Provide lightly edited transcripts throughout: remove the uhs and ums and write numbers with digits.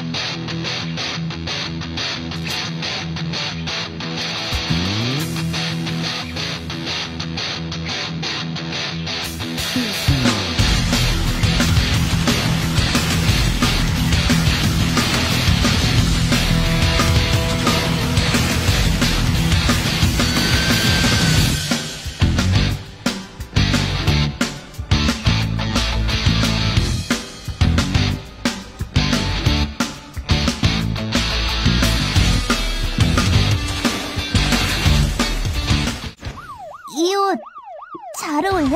이 옷 잘 어울려?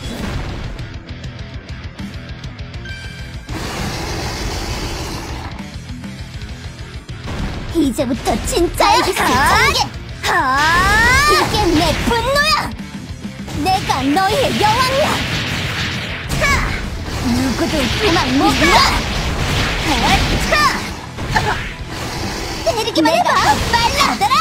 이제부터 진짜야! 이게 내 분노야! 내가 너희의 여왕이야! 누구도 도망 못 가! 때리기만 해봐! 빨라! 받아라!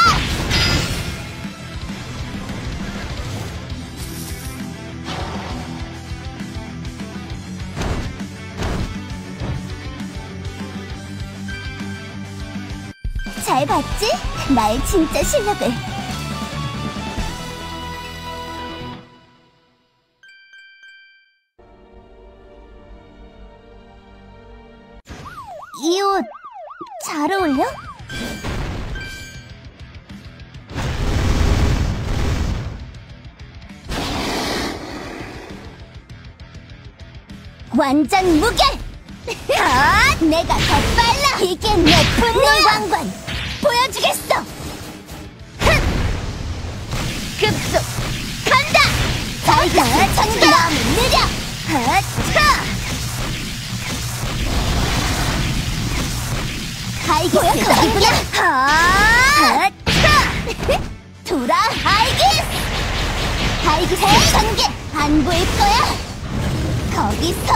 잘 봤지? 나의 진짜 실력을. 이 옷 잘 어울려? 완전 무결! 내가 더 빨라! 이게 내 분노의 왕관! 보여주겠어! 급속! 간다! 자이가 전개! 너무 느려! 아이기스 보였구나! 돌아! 아이기스! 아이기스 전개! 안 보일 거야! 거기서!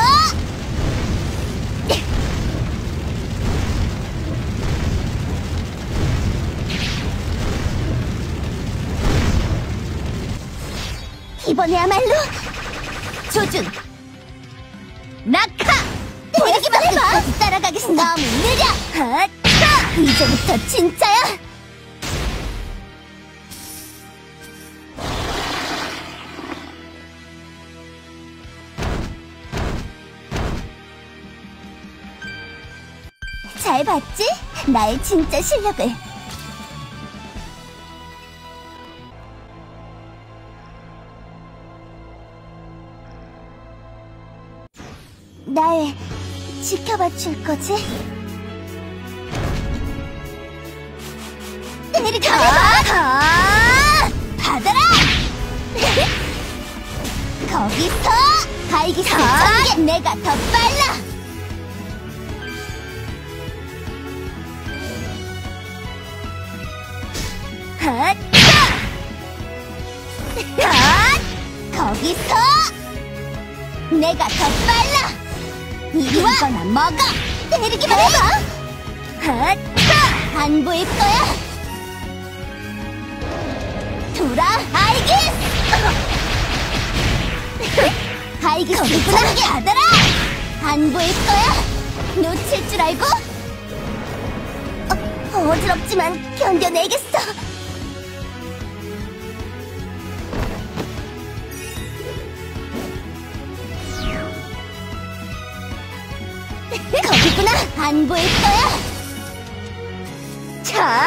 이번에야말로 조준 낙하! 때리기만 해봐! 따라가겠습니다. 너무 느려! 이제부터 진짜야! 잘 봤지? 나의 진짜 실력을. 날 지켜봐 줄 거지? 때리기만 해봐! 받아라! 거기서! 아이기스 전개! 내가 더 빨라! 거기서! 내가 더 빨라! 이리 와! 이거나 먹어! 때리기만 해봐! 안 보일 거야! 돌아! 아이기스! 아이기스 전개! 받아라! 안 보일 거야! 놓칠 줄 알고? 어지럽지만 견뎌내겠어! 거기구나! 안 보일 거야! 자!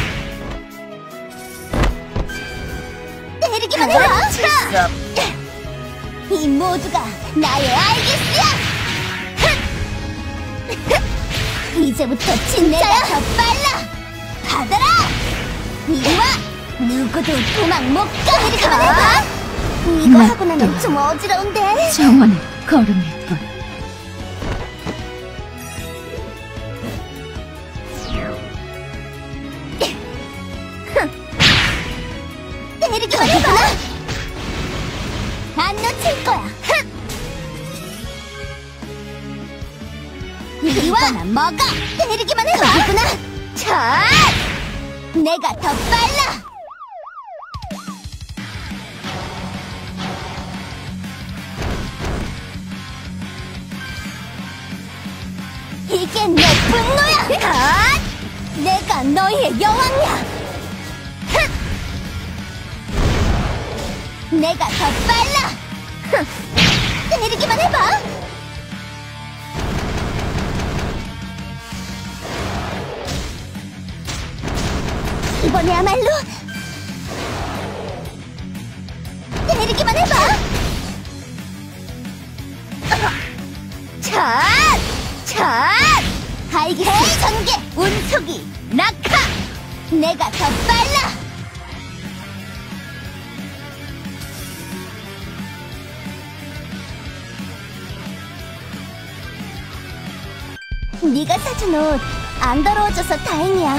때리기만 해봐! 이 모두가 나의 아이기스야! 이제부터 진짜야! 더 빨라! 받아라! 이리 와! 누구도 도망 못 가! 때리기만 해봐! 이거 하고 나면 좀 어지러운데? 정원의 걸음일 뿐. 때리기만 해봐! 안 놓칠 거야! 이리 와! 먹어! 때리기만 해봐! 거기구나! 자! 내가 더 빨라! 이게 이게 내 분노야! 내가 너희의 여왕이야! 내가 더 빨라! 때리기만 해봐! 이번에야말로 때리기만 해봐! 차! 알기스 전개! 운석이 낙하! 내가 더 빨라! 네가 사준 옷 안 더러워져서 다행이야.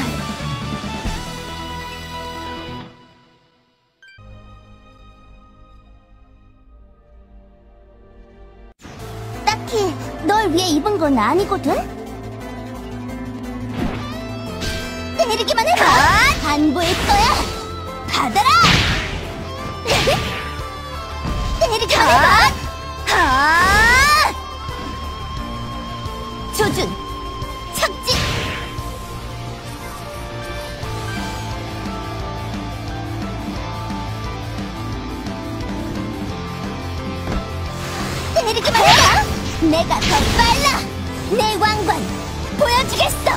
딱히 널 위해 입은 건 아니거든? 때리기만 해봐! 안 보일 거야! 받아라! 때리기만 해봐! 조준! 착지! 때리기만 해봐! 내가 더 빨라! 내 왕관 보여주겠어!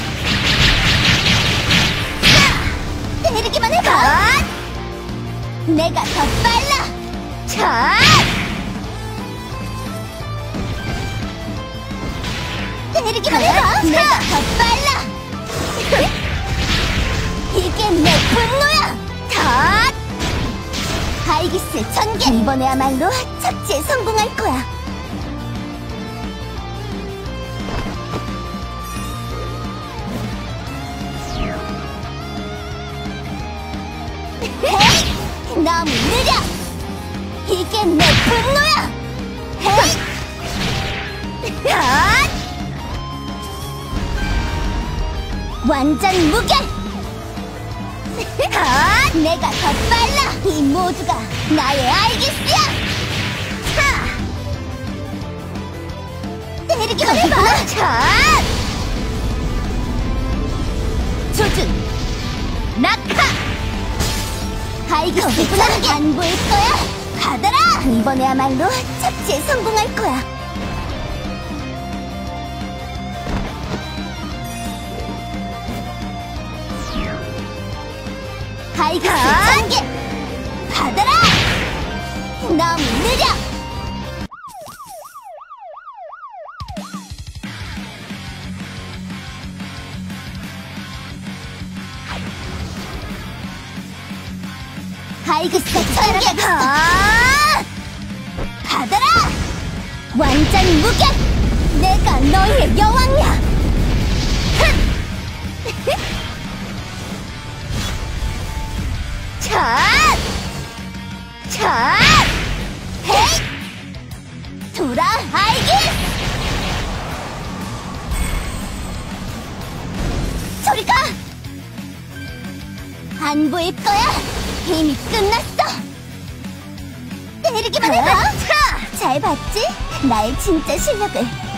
때리기만 해봐! 내가 더 빨라! 때리기만 해봐! 내가 더 빨라! 이게 내 분노야! 알기스 전개! 이번에야말로 착지에 성공할 거야! 헤이! 너무 느려! 이게 내 분노야! 헤이! 완전 무결! 내가 더 빨라! 이 모두가 나의 알기스야! 때리기만 해봐! 조준! 낙하! 알기스구나! 안 보일 거야! 받아라! 이번에야말로 착지에 성공할 거야! 알기스 전개! 받아라! 너무 느려! 알기스 전개! 받아라! 완전 무결! 내가 너희의 여왕이야! 헤이! 돌아 알기스! 저리 가! 안 보일 거야! 이미 끝났어! 때리기만 해봐! 잘 봤지? 나의 진짜 실력을!